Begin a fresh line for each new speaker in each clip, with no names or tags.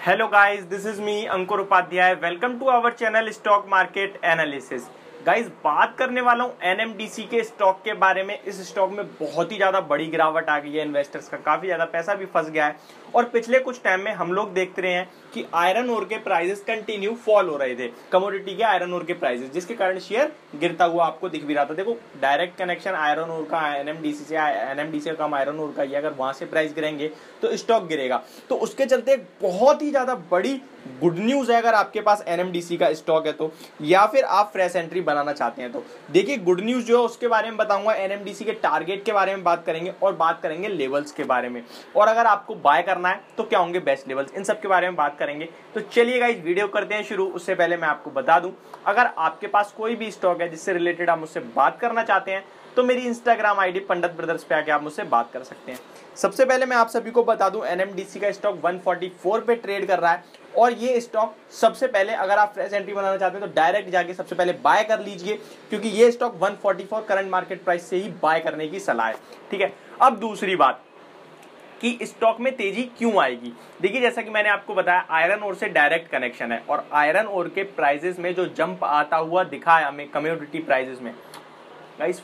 Hello guys, this is me Ankur Upadhyay. Welcome to our channel stock market analysis. Guys, बात करने वाला हूँ NMDC के स्टॉक के बारे में। इस स्टॉक में बहुत ही ज्यादा बड़ी गिरावट आ गई है, इन्वेस्टर्स का काफी ज्यादा पैसा भी फंस गया है। और पिछले कुछ टाइम में हम लोग देखते रहे हैं कि आयरन ओर के प्राइसेस कंटिन्यू फॉल हो रहे थे, कमोडिटी के आयरन ओर के प्राइसेस, जिसके कारण शेयर गिरता हुआ आपको दिख भी रहा था। देखो, डायरेक्ट कनेक्शन आयरन ओर का एनएमडीसी से, एनएमडीसी का कम आयरन ओर का ही, अगर वहां से प्राइस गिरेंगे तो स्टॉक गिरेगा। तो उसके चलते एक बहुत ही ज्यादा बड़ी गुड न्यूज है अगर आपके पास एनएमडीसी का स्टॉक है तो, या फिर आप फ्रेश एंट्री बनाना चाहते हैं तो। देखिए, गुड न्यूज जो है उसके बारे में बताऊंगा, एनएमडीसी के टारगेट के बारे में बात करेंगे और बात करेंगे लेवल्स के बारे में, और अगर आपको बाय करना है तो क्या होंगे बेस्ट लेवल्स, इन सब के बारे में बात करेंगे। तो चलिए गाइस, वीडियो करते हैं शुरू। उससे पहले मैं आपको बता दूं, अगर आपके पास कोई भी स्टॉक है जिससे रिलेटेड आप मुझसे बात करना चाहते हैं तो मेरी इंस्टाग्राम आईडी पंडित ब्रदर्स पे आके आप मुझसे बात कर सकते हैं। सबसे पहले मैं आप सभी को बता दूं, एनएमडीसी का स्टॉक 144 पे ट्रेड कर रहा है, और ये स्टॉक सबसे पहले अगर आप फ्रेश एंट्री बनाना चाहते हैं तो डायरेक्ट जाके सबसे पहले बाय कर लीजिए, क्योंकि ये स्टॉक 144 करंट मार्केट प्राइस से ही बाय करने की सलाह है। ठीक है, अब दूसरी बात कि स्टॉक में तेजी क्यों आएगी। देखिए, जैसा कि मैंने आपको बताया, आयरन ओर से डायरेक्ट कनेक्शन है, और आयरन ओर के प्राइसेस में जो जंप आता हुआ दिखा है हमें कम्योडिटी प्राइसेस में, गाइस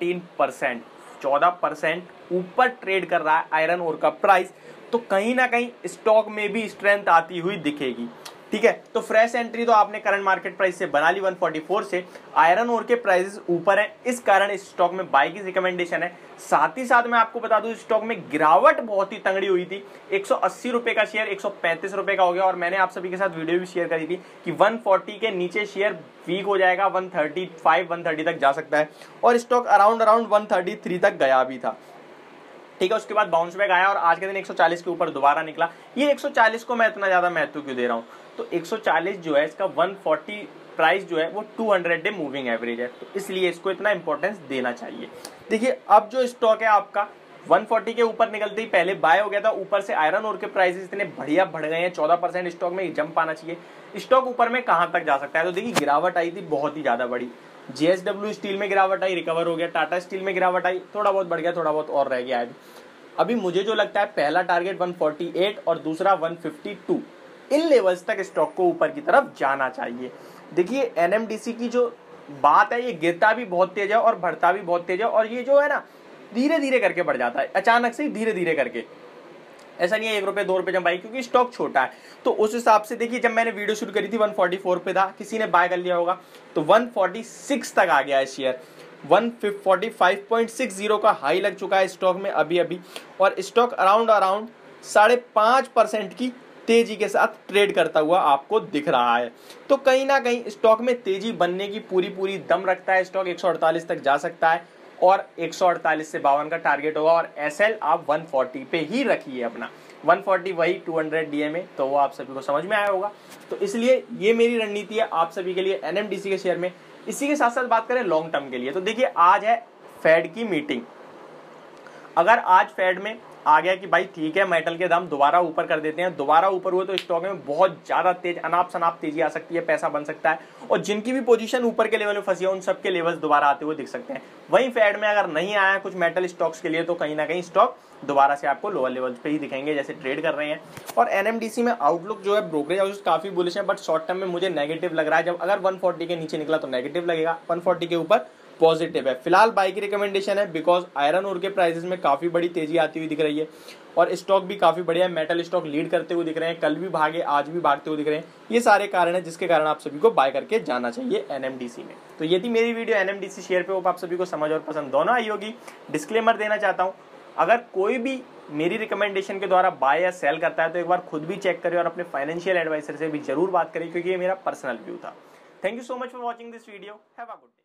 14% ऊपर ट्रेड कर रहा है आयरन ओर का प्राइस, तो कहीं ना कहीं स्टॉक में भी स्ट्रेंथ आती हुई दिखेगी। ठीक है, तो फ्रेश एंट्री तो आपने करंट मार्केट प्राइस से बना ली 144 से। आयरन ओर के प्राइसेस ऊपर हैं, इस कारण इस स्टॉक में बाय की रिकमेंडेशन है। साथ ही साथ मैं आपको बता दूं, इस स्टॉक में गिरावट बहुत ही तंगड़ी हुई थी। 180 रुपए का शेयर 135 रुपए का हो गया, और मैंने आप सभी के साथ वीडियो भी शेयर करी थी कि 140 के नीचे शेयर वीक हो जाएगा, 135 130 तक जा सकता है, और स्टॉक अराउंड 133 तक गया भी था। ठीक है, उसके बाद बाउंस बैक आया और आज के दिन 140 के ऊपर दोबारा निकला। ये 140 को मैं इतना ज्यादा महत्व क्यों दे रहा हूँ, तो 140 जो है इसका 140 प्राइस जो है वो 200 डे मूविंग एवरेज है, तो इसलिए इसको इतना इंपॉर्टेंस देना चाहिए। देखिए, अब जो स्टॉक है आपका 140 के ऊपर निकलते ही पहले बाय हो गया था, ऊपर से आयरन ओर के प्राइसेस इतने बढ़िया बढ़ गए हैं, 14% स्टॉक में जंप आना चाहिए। स्टॉक ऊपर में कहां तक जा सकता है, तो देखिए गिरावट आई थी बहुत ही ज्यादा बड़ी। जेएसडब्ल्यू स्टील में गिरावट आई, रिकवर हो गया। टाटा स्टील में गिरावट आई, थोड़ा बहुत बढ़ गया, थोड़ा बहुत और रह गया है। अभी मुझे जो लगता है, पहला टारगेट 148 और दूसरा 152, इन लेवल्स तक स्टॉक को ऊपर की तरफ जाना चाहिए। देखिए, एनएमडीसी की जो बात है, ये गिरता भी बहुत तेज है और बढ़ता भी बहुत तेज है, और ये जो है ना, धीरे धीरे करके बढ़ जाता है, अचानक से धीरे धीरे करके। ऐसा नहीं है 1 रुपए 2 रुपए जब आई, क्योंकि स्टॉक छोटा है। तो उस हिसाब से देखिए, जब मैंने वीडियो शुरू करी थी 144 पे था, किसी ने बाय कर लिया होगा, तो 146 तक आ गया है शेयर। 145.60 का हाई लग चुका है स्टॉक में अभी अभी, और स्टॉक अराउंड 5.5% की तेजी के साथ ट्रेड करता हुआ आपको दिख रहा है। तो कहीं ना कहीं स्टॉक में तेजी बनने की पूरी दम रखता है। स्टॉक 148 तक जा सकता है, और 148 से 52 का टारगेट होगा, और एसएल आप 140 पे ही रखिए अपना। 140 वही 200 डीएमए, तो वो आप सभी को समझ में आया होगा। तो इसलिए ये मेरी रणनीति है आप सभी के लिए एनएमडीसी के शेयर में। इसी के साथ साथ बात करें लॉन्ग टर्म के लिए, तो देखिए आज है फेड की मीटिंग। अगर आज फेड में आ गया कि भाई ठीक है, मेटल के दाम दोबारा ऊपर कर देते हैं, दोबारा ऊपर हुए तो स्टॉक में बहुत ज्यादा तेज अनाप शनाप तेजी आ सकती है, पैसा बन सकता है, और जिनकी भी पोजीशन ऊपर के लेवल में फंसी है उन सबके लेवल्स दोबारा आते हुए दिख सकते हैं। वहीं फेड में अगर नहीं आया कुछ मेटल स्टॉक्स के लिए, तो कहीं ना कहीं स्टॉक दोबारा से आपको लोअर लेवल्स पे ही दिखेंगे जैसे ट्रेड कर रहे हैं। और एनएमडीसी में आउटलुक जो है, ब्रोकरेज हाउसेस काफी बुलिश है, बट शॉर्ट टर्म में मुझे नेगेटिव लग रहा है। जब अगर 140 के नीचे निकला तो नेगेटिव लगेगा, 140 के ऊपर पॉजिटिव है। फिलहाल बाय की रिकमेंडेशन है, बिकॉज आयरन ओर के प्राइसेस में काफी बड़ी तेजी आती हुई दिख रही है, और स्टॉक भी काफी बढ़िया है। मेटल स्टॉक लीड करते हुए दिख रहे हैं, कल भी भागे, आज भी भागते हुए दिख रहे हैं। ये सारे कारण है जिसके कारण आप सभी को बाय करके जाना चाहिए एनएमडीसी में। तो ये थी मेरी वीडियो एनएमडीसी शेयर पे, वो आप सभी को समझ और पसंद दोनों आई होगी। डिस्क्लेमर देना चाहता हूँ, अगर कोई भी मेरी रिकमेंडेशन के द्वारा बाय या सेल करता है तो एक बार खुद भी चेक करें, और अपने फाइनेंशियल एडवाइजर से भी जरूर बात करें, क्योंकि ये मेरा पर्सनल व्यू था। Thank you so much for watching this video. Have a good day.